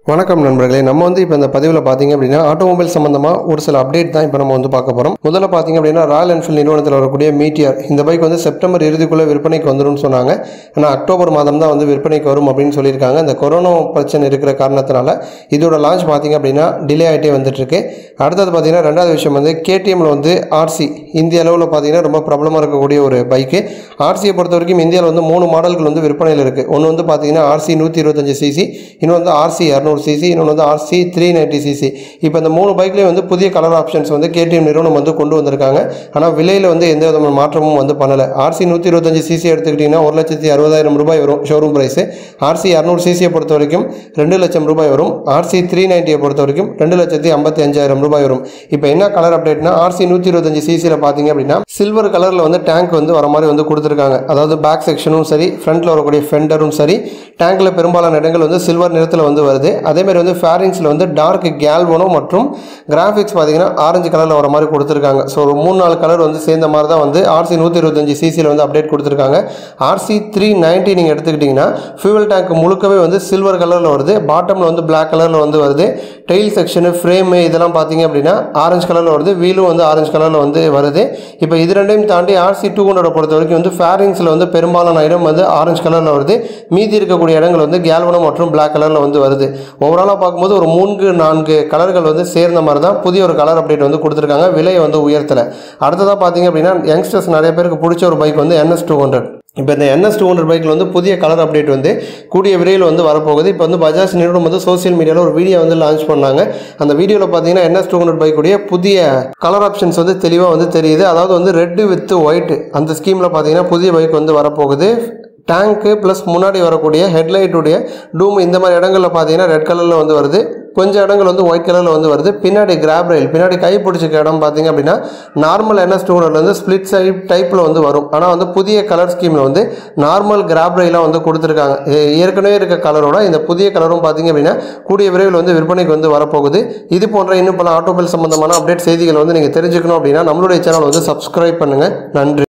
வணக்கம் நண்பர்களே, நம்ம இப்போ இந்த பதிவில் பார்த்தீங்க அப்படின்னா ஆட்டோமொபைல் சம்பந்தமாக ஒரு சில அப்டேட் தான் இப்போ நம்ம பார்க்க போகிறோம். முதல்ல பார்த்தீங்க அப்படின்னா ராயல் என்ஃபீல்டு நிறுவனத்தில் வரக்கூடிய மீட்டியர் இந்த பைக் செப்டம்பர் இறுதிக்குள்ளே விற்பனைக்கு வந்துடும் சொன்னாங்க. ஆனால் அக்டோபர் மாதம் தான் விற்பனைக்கு வரும் அப்படின்னு சொல்லியிருக்காங்க. இந்த கொரோனா பிரச்சனை இருக்கிற காரணத்தினால இதோட லான்ச் பார்த்தீங்க அப்படின்னா டிலே ஆகிட்டே வந்துட்டுருக்கு. அடுத்தது பார்த்தீங்கன்னா ரெண்டாவது விஷயம் KTMல ஆர்சி இந்திய அளவில் பார்த்தீங்கன்னா ரொம்ப பிரபலமாக இருக்கக்கூடிய ஒரு பைக்கு. ஆர்சியை பொறுத்த வரைக்கும் இந்தியாவில் 3 மாடல்கள் விற்பனையில் இருக்குது. ஒன்று பார்த்தீங்கன்னா ஆர்சி 125cc, இன்னொன்று ஆர்சி 200cc, இன்னொன்று ஆர்சி 390cc. இப்போ இந்த 3 பைக்லேயே புதிய கலர் ஆப்ஷன்ஸ் KTM நிறுவனம் கொண்டு வந்திருக்காங்க. ஆனால் விலையில் எந்த விதமான மாற்றமும் பண்ணலை. ஆர்சி 125cc எடுத்துக்கிட்டிங்கன்னா 1,60,000 ரூபாய் வரும் ஷோரூம் ப்ரைஸு. ஆர்சி 200cc பொறுத்த வரைக்கும் 2 லட்சம் ரூபாய் வரும். ஆர்சி 390 பொறுத்த வரைக்கும் 2,55,000 ரூபாய் வரும். இப்போ என்ன கலர் அப்டேட்னா ஆர்சி 125cc பார்த்தீங்க அப்படின்னா சில்வர் கலரில் டேங்க் வர மாதிரி கொடுத்துருக்காங்க. அதாவது பேக் செக்ஷனும் சரி, ஃப்ரண்ட்டில் வரக்கூடிய ஃபெண்டரும் சரி, டேங்கில் பெரும்பாலான இடங்கள் சில்வர் நிறத்தில் வருது. அதேமாதிரி ஃபேரிங்ஸில் டார்க் கேல்வனோ மற்றும் கிராஃபிக்ஸ் பார்த்தீங்கன்னா ஆரஞ்சு கலரில் வர மாதிரி கொடுத்துருக்காங்க. ஸோ ஒரு 3-4 கலர் சேர்ந்த மாதிரி தான் ஆர்சி 125cc அப்டேட் கொடுத்துருக்காங்க. ஆர்சி 390 நீங்கள் எடுத்துக்கிட்டிங்கன்னா ஃபியூவல் டேங்க் முழுக்கவே சில்வர் கலரில் வருது. பாட்டமில் பிளாக் கலரில் வருது. டெயில் செக்ஷனு, ஃப்ரேமு இதெல்லாம் பார்த்தீங்க அப்படின்னா ஆரஞ்சு கலரில் வருது. வீலும் ஆரஞ்சு கலரில் வருது. இப்போ இது ரெண்டையும் தாண்டி ஆர்சி 200 பொறுத்த வரைக்கும் ஃபேரிங்ஸில் பெரும்பாலான இடம் ஆரஞ்சு கலரில் வருது. மீதி இருக்கக்கூடிய இடங்கள் கேல்வனோ மற்றும் பிளாக் கலரில் வருது. ஓவராலாக பார்க்கும்போது ஒரு 3-4 கலர்கள் சேர்ந்த மாதிரி தான் புதிய ஒரு கலர் அப்டேட் கொடுத்துருக்காங்க. விலையை உயர்த்தலை. அடுத்ததாக பார்த்தீங்க அப்படின்னா யங்ஸ்டர்ஸ் நிறைய பேருக்கு பிடிச்ச ஒரு பைக் NS200. இப்போ இந்த NS200 பைக்கில் புதிய கலர் அப்டேட் கூடிய விரைவில் வரப்போகுது. இப்போ பஜாஜ் நிறுவனம் சோசியல் மீடியாவில் ஒரு வீடியோ லான்ச் பண்ணாங்க. அந்த வீடியோவில் பார்த்தீங்கன்னா NS200 பைக்குடைய புதிய கலர் ஆப்ஷன்ஸ் தெளிவாக தெரியுது. அதாவது ரெட் வித் ஒயிட் அந்த ஸ்கீமில் பார்த்தீங்கன்னா புதிய பைக் வரப்போகுது. டேங்க்கு ப்ளஸ் முன்னாடி வரக்கூடிய ஹெட்லைட்டுடைய டூம் இந்த மாதிரி இடங்களில் பார்த்தீங்கன்னா ரெட் கலரில் வருது. கொஞ்சம் இடங்கள் ஒயிட் கலரில் வருது. பின்னாடி கிராப் ரயில், பின்னாடி கை பிடிச்சிக்க இடம் பார்த்தீங்க அப்படின்னா நார்மல் NS200 ஸ்பிளிட் சைட் டைப்பில் வரும். ஆனால் புதிய கலர் ஸ்கீமில் நார்மல் கிராப் ரயிலாக கொடுத்துருக்காங்க. ஏற்கனவே இருக்க கலரோட இந்த புதிய கலரும் பார்த்தீங்க அப்படின்னா கூடிய விரைவில் விற்பனைக்கு வரப்போகுது. இது போன்ற இன்னும் பல ஆட்டோமொபைல் சம்பந்தமான அப்டேட் செய்திகள் நீங்கள் தெரிஞ்சுக்கணும் அப்படின்னா நம்மளுடைய சேனல் சப்ஸ்கிரைப் பண்ணுங்கள். நன்றி.